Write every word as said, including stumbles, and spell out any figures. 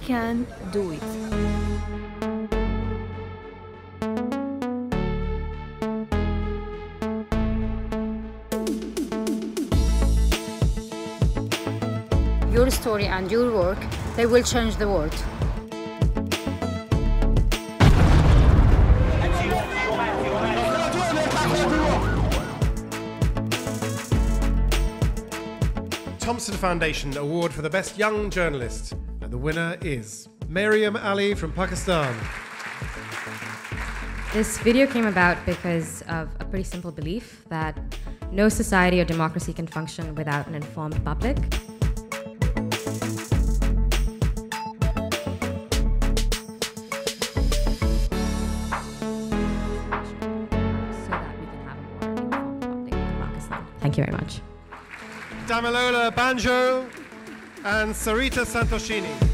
can do it. Your story and your work, they will change the world. Thomson Foundation Award for the Best Young Journalist. And the winner is Maryam Ali from Pakistan. This video came about because of a pretty simple belief that no society or democracy can function without an informed public. Thank you very much. Damilola Banjo and Sarita Santoshini.